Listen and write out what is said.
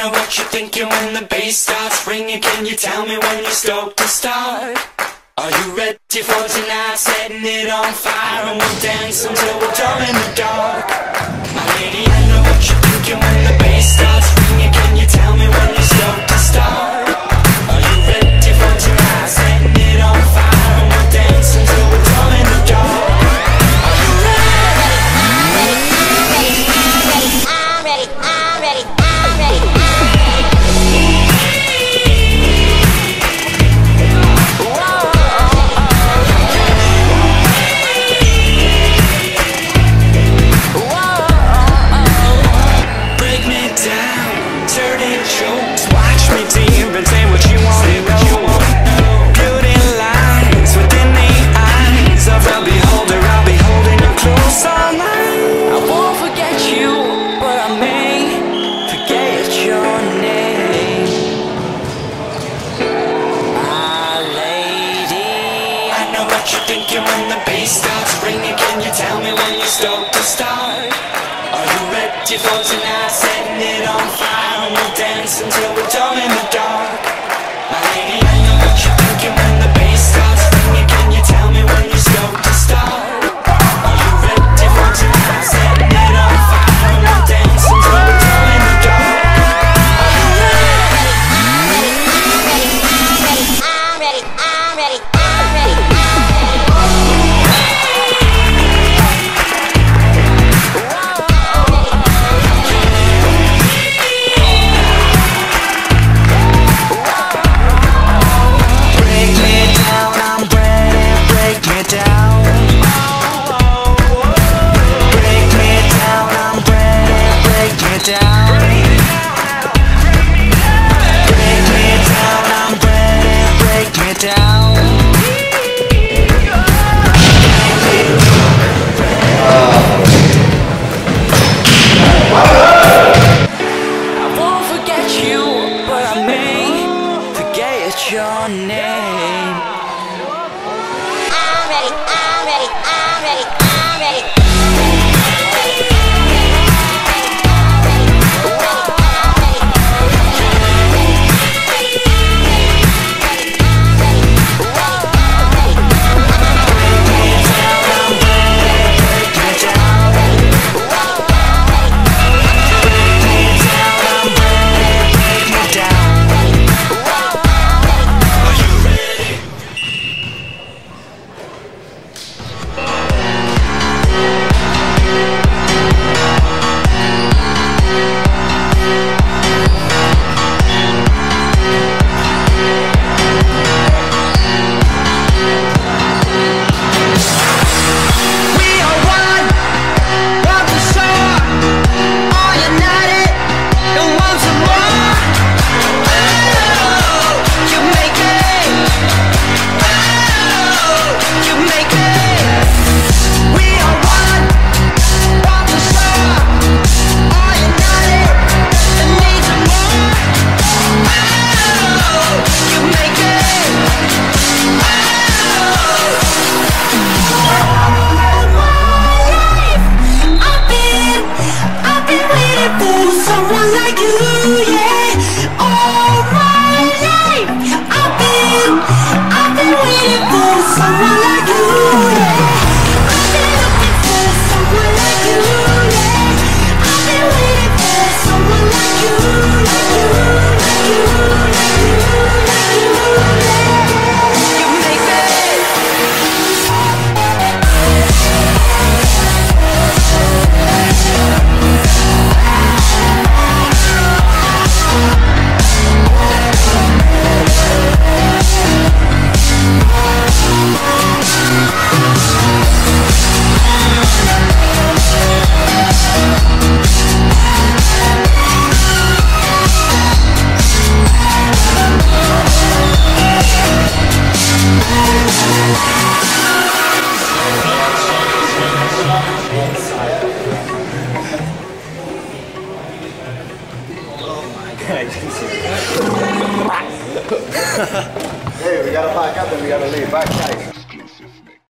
know what you're thinking when the bass starts ringing. Can you tell me when you're stoked to start? Are you ready for tonight? Setting it on fire, and we'll dance until we're dumb in the dark. My lady, I know what you're thinking when the bass starts ringing. Can you tell me when you're stoked to start? Are you ready for tonight? Setting it on fire, and we'll dance until we're dumb in the dark. You're thinking when the bass starts ringing. Can you tell me when you're stoked to start? Are you ready for tonight? Setting it on fire, and we'll dance until we're dumb in the dark. My lady, I know what you're thinking when the bass starts ringing. Can you tell me when you're stoked to start? Are you ready for tonight? Setting it on fire, and we'll dance until we're dumb in the dark. I'm ready. Your name. I'm ready. Hey, we gotta pack up and we gotta leave. Back tight.